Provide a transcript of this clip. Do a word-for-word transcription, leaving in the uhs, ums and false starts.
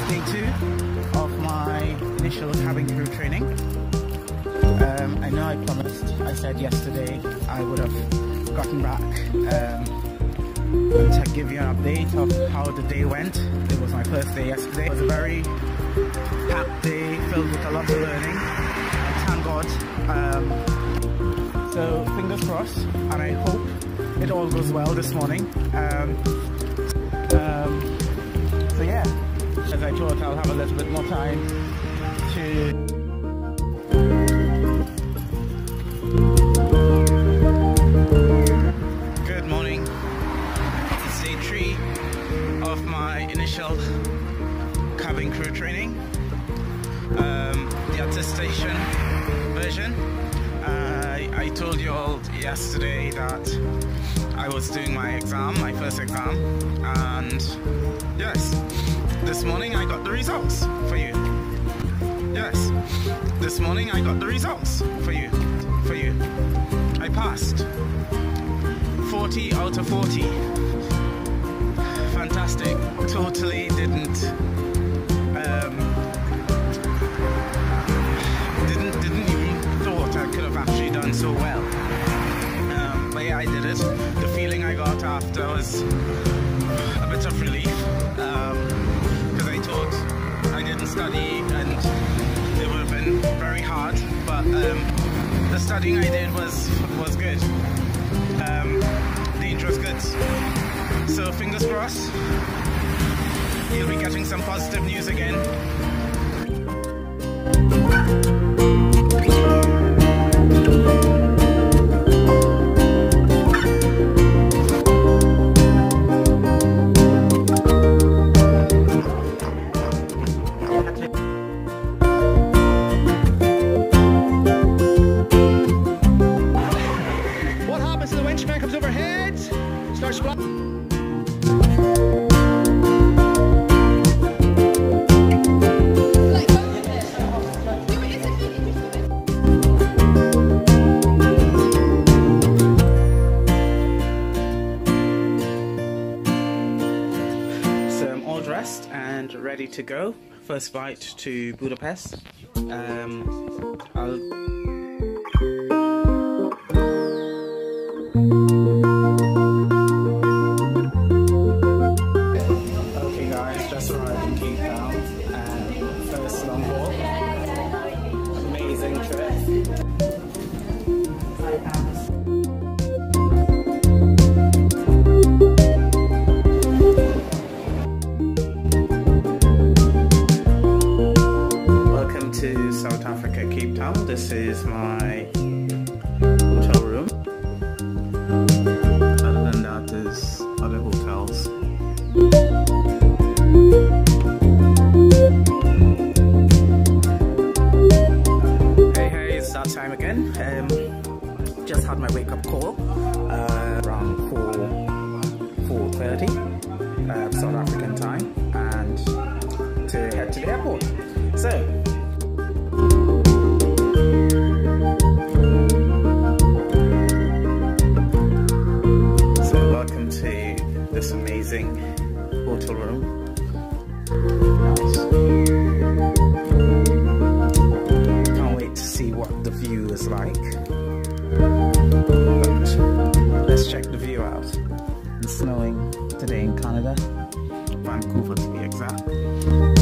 day two of my initial cabin crew training. Um, I know I promised, I said yesterday I would have gotten back um, and to give you an update of how the day went. It was my first day yesterday. It was a very packed day filled with a lot of learning, and thank God. Um, so fingers crossed, and I hope it all goes well this morning. Um, um, so yeah, as I thought, I'll have a little bit more time to Good morning. It's day three of my initial cabin crew training. Um, the attestation version. Uh, I told you all yesterday that I was doing my exam, my first exam, and yes, this morning I got the results for you. Yes, this morning I got the results for you. For you, I passed. forty out of forty. Fantastic. Totally didn't. Um, didn't didn't even thought I could have actually done so well. Um, but yeah, I did it. The feeling I got after was a bit of relief, because um, I thought I didn't study and it would have been very hard. But um, the studying I did was was good. Um, dangerous goods. So fingers crossed, you'll be getting some positive news again. What happens to the winch man comes overhead, starts splashing. Dressed and ready to go. First flight to Budapest. Um, I'll Okay guys, just arrived in Cape Town and first long haul. Amazing trip. To South Africa, Cape Town. This is my hotel room. Other than that, there's other hotels. Hey, hey, it's that time again. Um, just had my wake-up call uh, around four four thirty uh, South African time, and to head to the airport. So. This amazing hotel room. Nice. Can't wait to see what the view is like. But let's check the view out. It's snowing today in Canada, Vancouver to be exact.